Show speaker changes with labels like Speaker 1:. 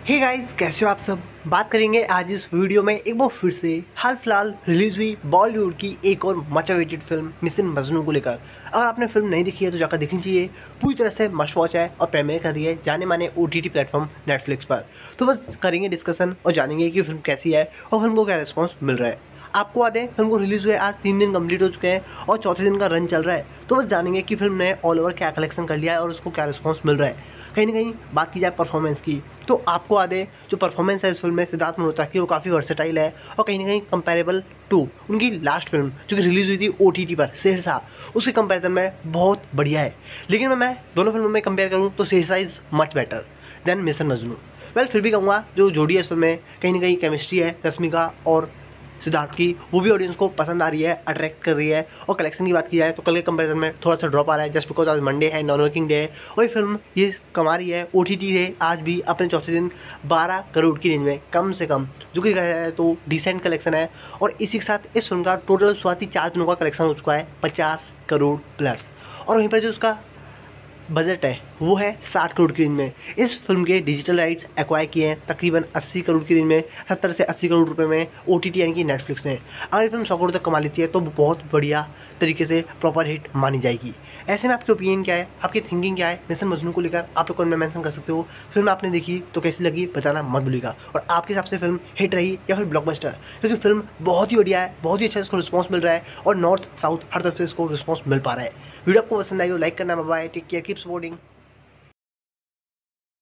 Speaker 1: Hey guys, कैसे हो आप सब। बात करेंगे आज इस वीडियो में एक बार फिर से हाल फिलहाल रिलीज हुई बॉलीवुड की एक और much awaited film mission Majnu को लेकर। अगर आपने फिल्म नहीं देखी है तो जाकर देखनी चाहिए। पूरी तरह से मस्ट वॉच है और प्रीमियर कर रही है जाने माने OTT प्लेटफॉर्म नेटफ्लिक्स पर। तो बस करेंगे डिस्कशन और जानेंगे कि फिल्म कैसी है और फिल्म को क्या रिस्पॉन्स मिल रहा है। आपको याद है फिल्म को रिलीज़ हुए आज 3 दिन कंप्लीट हो चुके हैं और चौथे दिन का रन चल रहा है। तो बस जानेंगे कि फिल्म ने ऑल ओवर क्या कलेक्शन कर लिया है और उसको क्या रिस्पॉन्स मिल रहा है। कहीं ना कहीं बात की जाए परफॉर्मेंस की, तो आपको याद है जो परफॉर्मेंस है इस फिल्म में सिद्धार्थ मल्होत्रा की, वो काफ़ी वर्सेटाइल है और कहीं ना कहीं कंपेरेबल टू उनकी लास्ट फिल्म जो कि रिलीज़ हुई थी OTT पर शेरशाह, उसके कंपैरिजन में बहुत बढ़िया है। लेकिन मैं दोनों फिल्मों में कंपेयर करूँ तो Shershaah is much better than mission Majnu. Well फिर भी कहूँगा जो जोड़ी है इस फिल्म में कहीं ना कहीं केमिस्ट्री है रश्मिका और सिद्धार्थ की, वो भी ऑडियंस को पसंद आ रही है, अट्रैक्ट कर रही है। और कलेक्शन की बात की जाए तो कल के कंपैरिजन में थोड़ा सा ड्रॉप आ रहा है जस्ट बिकॉज आज मंडे है, नॉन वर्किंग डे है। और ये फिल्म ये कमा रही है OTT है आज भी अपने चौथे दिन 12 करोड़ की रेंज में कम से कम, जो कि कहा जाए तो डिसेंट कलेक्शन है। और इसी के साथ इस फिल्म का टोटल शुरुआती 4 दिनों का कलेक्शन हो चुका है 50 करोड़ प्लस। और वहीं पर जो उसका बजट है वो है 60 करोड़ की रेंज में। इस फिल्म के डिजिटल राइट्स एक्वायर किए हैं तकरीबन 80 करोड़ की रेंज में, 70 से 80 करोड़ रुपए में OTT यानी कि नेटफ्लिक्स ने। अगर ये फिल्म 100 करोड़ तक कमा लेती है तो बहुत बढ़िया तरीके से प्रॉपर हिट मानी जाएगी। ऐसे में आपकी ओपिनियन क्या है, आपकी थिंकिंग क्या है मिशन मजनू को लेकर, आप लोग कमेंट में मेंशन कर सकते हो। फिल्म आपने देखी तो कैसी लगी बताना मत भूलिएगा। और आपके हिसाब से फिल्म हिट रही या फिर ब्लॉकबस्टर, क्योंकि फिल्म बहुत ही बढ़िया है, बहुत ही अच्छा इसको रिस्पॉन्स मिल रहा है और नॉर्थ साउथ हर तरफ से इसको रिस्पॉन्स मिल पा रहा है। वीडियो आपको पसंद आई हो लाइक करना, bye, take care, keep supporting.